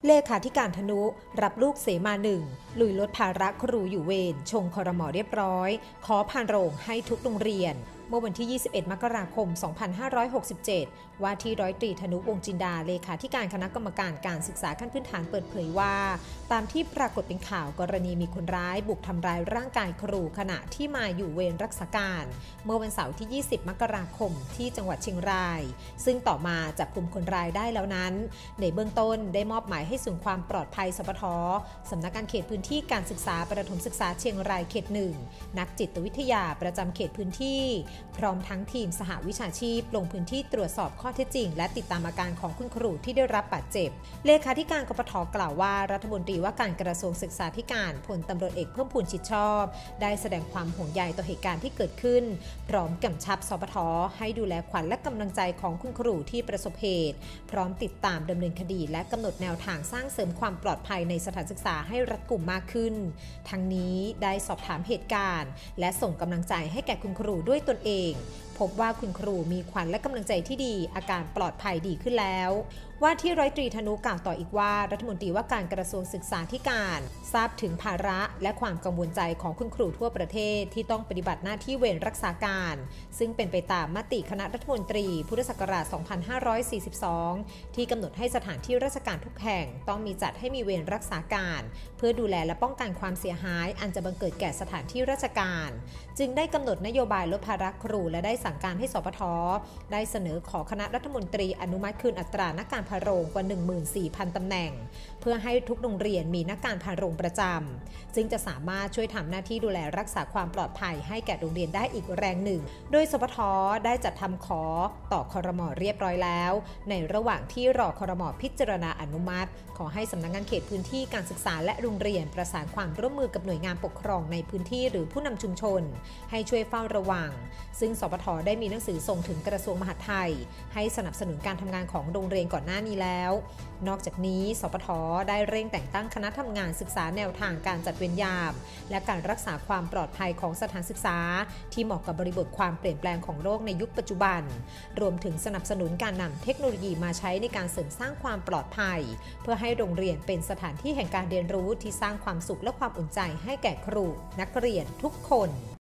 เลขาธิการธนุรับลูกเสมาหนึ่งลุยลดภาระครูอยู่เวรชงครม.เรียบร้อยขอผ่านโรงให้ทุกโรงเรียนเมื่อวันที่ 21 มกราคม 2567 ว่าที่ร้อยตรีธนุวงศ์จินดาเลขาธิการคณะกรรมการการศึกษาขั้นพื้นฐานเปิดเผยว่าตามที่ปรากฏเป็นข่าวกรณีมีคนร้ายบุกทำร้ายร่างกายครูขณะที่มาอยู่เวรรักษาการเมื่อวันเสาร์ที่ 20 มกราคมที่จังหวัดเชียงรายซึ่งต่อมาจับกลุ่มคนร้ายได้แล้วนั้นในเบื้องต้นได้มอบหมายให้ศูนย์ความปลอดภัยสปท.สำนักงานเขตพื้นที่การศึกษาประถมศึกษาเชียงรายเขต 1 นักจิตวิทยาประจำเขตพื้นที่พร้อมทั้งทีมสหวิชาชีพลงพื้นที่ตรวจสอบข้อเท็จจริงและติดตามอาการของคุณครูที่ได้รับบาดเจ็บเลขาธิการกปท.กล่าวว่ารัฐมนตรีว่าการกระทรวงศึกษาธิการพลตำรวจเอกเพิ่มพูนชิดชอบได้แสดงความห่วงใยต่อเหตุการณ์ที่เกิดขึ้นพร้อมกำชับสปท.ให้ดูแลขวัญและกำลังใจของคุณครูที่ประสบเหตุพร้อมติดตามดำเนินคดีและกำหนดแนวทางสร้างเสริมความปลอดภัยในสถานศึกษาให้รัดกุมมากขึ้นทั้งนี้ได้สอบถามเหตุการณ์และส่งกำลังใจให้แก่คุณครูด้วยตนเองพบว่าคุณครูมีขวัญและกำลังใจที่ดีอาการปลอดภัยดีขึ้นแล้วว่าที่ร้อยตรีธนุกล่าวต่ออีกว่ารัฐมนตรีว่าการกระทรวงศึกษาธิการทราบถึงภาระและความกังวลใจของคุณครูทั่วประเทศที่ต้องปฏิบัติหน้าที่เวรรักษาการซึ่งเป็นไปตามมติคณะรัฐมนตรีพุทธศักราช 2542 ที่กำหนดให้สถานที่ราชการทุกแห่งต้องมีจัดให้มีเวรรักษาการเพื่อดูแลและป้องกันความเสียหายอันจะบังเกิดแก่สถานที่ราชการจึงได้กำหนดนโยบายลดภาระครูและได้สั่งการให้สปท.ได้เสนอขอคณะรัฐมนตรีอนุมัติคืนอัตรานักการพาโรงกว่า 14,000 ตำแหน่งเพื่อให้ทุกโรงเรียนมีนักการพาโรงประจำจึงจะสามารถช่วยทำหน้าที่ดูแลรักษาความปลอดภัยให้แก่โรงเรียนได้อีกแรงหนึ่งโดยสปท.ได้จัดทำขอต่อครม.เรียบร้อยแล้วในระหว่างที่รอครม.พิจารณาอนุมัติขอให้สำนักงานเขตพื้นที่การศึกษาและโรงเรียนประสานความร่วมมือกับหน่วยงานปกครองในพื้นที่หรือผู้นำชุมชนให้ช่วยเฝ้าระวังซึ่งสปท.ได้มีหนังสือส่งถึงกระทรวงมหาดไทยให้สนับสนุนการทำงานของโรงเรียนก่อนหน้านี้แล้วนอกจากนี้สปท.ได้เร่งแต่งตั้งคณะทำงานศึกษาแนวทางการจัดเวรยามและการรักษาความปลอดภัยของสถานศึกษาที่เหมาะกับบริบทความเปลี่ยนแปลงของโลกในยุคปัจจุบันรวมถึงสนับสนุนการนำเทคโนโลยีมาใช้ในการเสริมสร้างความปลอดภัยเพื่อให้โรงเรียนเป็นสถานที่แห่งการเรียนรู้ที่สร้างความสุขและความอุ่นใจให้แก่ครูนักเรียนทุกคน